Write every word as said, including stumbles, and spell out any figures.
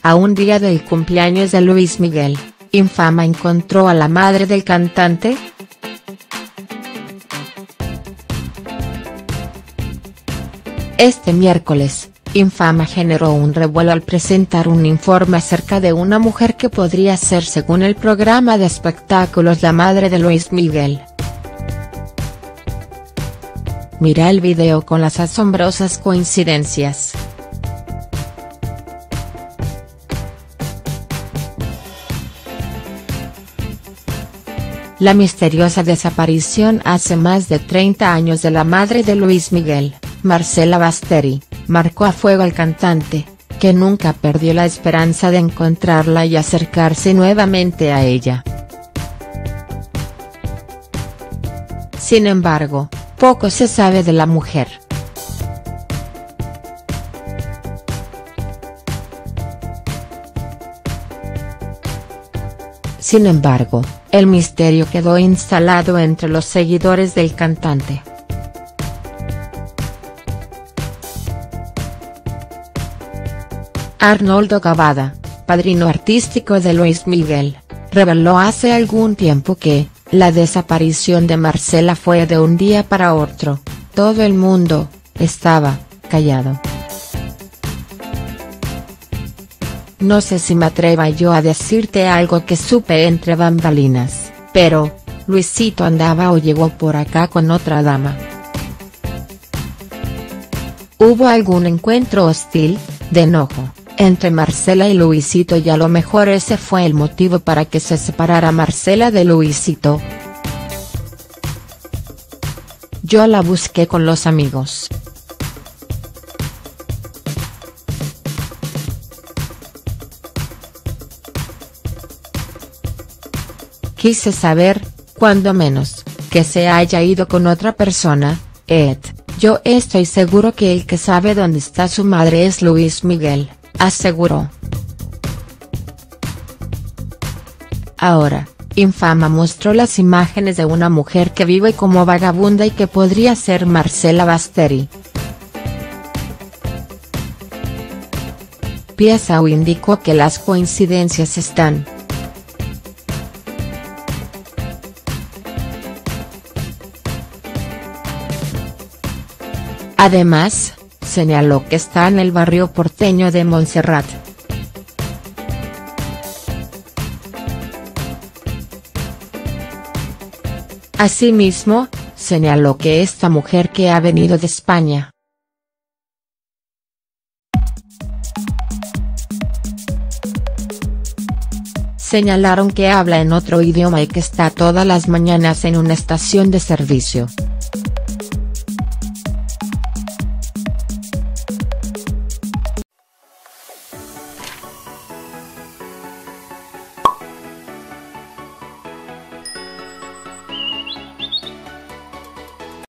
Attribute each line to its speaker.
Speaker 1: A un día del cumpleaños de Luis Miguel, Infama encontró a la madre del cantante. Este miércoles, Infama generó un revuelo al presentar un informe acerca de una mujer que podría ser, según el programa de espectáculos, la madre de Luis Miguel. Mira el video con las asombrosas coincidencias. La misteriosa desaparición hace más de treinta años de la madre de Luis Miguel, Marcela Basteri, marcó a fuego al cantante, que nunca perdió la esperanza de encontrarla y acercarse nuevamente a ella. Sin embargo, poco se sabe de la mujer. Sin embargo, el misterio quedó instalado entre los seguidores del cantante. Arnoldo Cavada, padrino artístico de Luis Miguel, reveló hace algún tiempo que, la desaparición de Marcela fue de un día para otro. Todo el mundo estaba callado. No sé si me atreva yo a decirte algo que supe entre bambalinas, pero, Luisito andaba o llegó por acá con otra dama. ¿Hubo algún encuentro hostil, de enojo, entre Marcela y Luisito, y a lo mejor ese fue el motivo para que se separara Marcela de Luisito? Yo la busqué con los amigos. Quise saber, cuando menos, que se haya ido con otra persona. Ed, yo estoy seguro que el que sabe dónde está su madre es Luis Miguel, aseguró. Ahora, Infama mostró las imágenes de una mujer que vive como vagabunda y que podría ser Marcela Basteri. Piesau indicó que las coincidencias están. Además, señaló que está en el barrio porteño de Montserrat. Asimismo, señaló que esta mujer que ha venido de España. Señalaron que habla en otro idioma y que está todas las mañanas en una estación de servicio.